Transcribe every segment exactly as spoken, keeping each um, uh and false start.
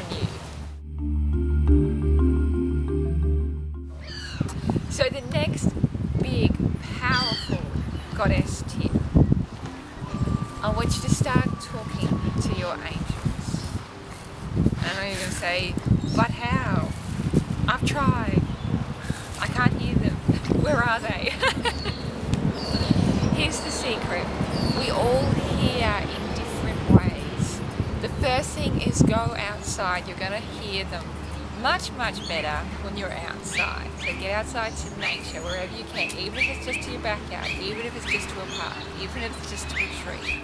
for you. So the next big, powerful goddess tip, I want you to start talking to your angels. I know you're going to say, but how? I've tried. I can't hear them. Where are they? Here's the secret. We all hear in different ways. The first thing is go outside. You're going to hear them much, much better when you're outside. So get outside to nature wherever you can, even if it's just to your backyard, even if it's just to a park, even if it's just to a tree.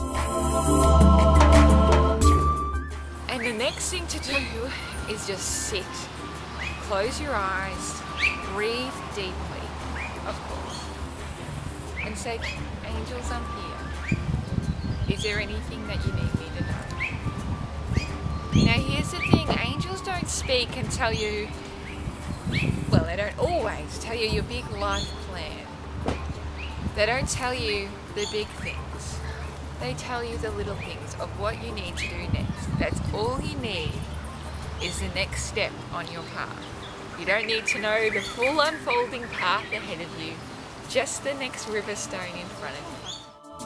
And the next thing to do is just sit. Close your eyes, breathe deeply, of course, and say, angels, I'm here. Is there anything that you need me to know? Now here's the thing, angels don't speak and tell you, well, they don't always tell you your big life plan. They don't tell you the big things. They tell you the little things of what you need to do next. That's all you need, is the next step on your path. You don't need to know the full unfolding path ahead of you, just the next river stone in front of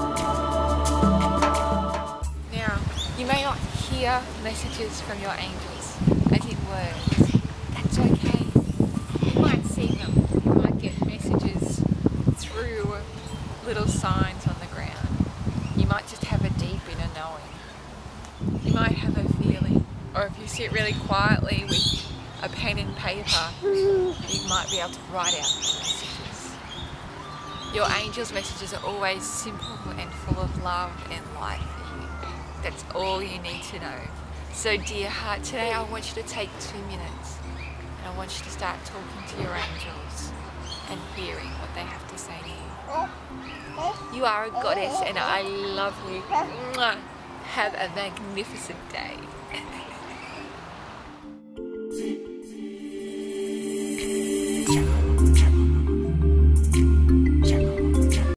you. Now, you may not hear messages from your angels, as in words. That's okay. You might see them. You might get messages through little signs on the ground. You might just have a deep inner knowing. You might have a feeling. Or if you sit really quietly with a pen and paper, you might be able to write out your messages. Your angels' messages are always simple and full of love and light for you. That's all you need to know. So dear heart, today I want you to take two minutes and I want you to start talking to your angels and hearing what they have to say to you. You are a goddess and I love you. Have a magnificent day.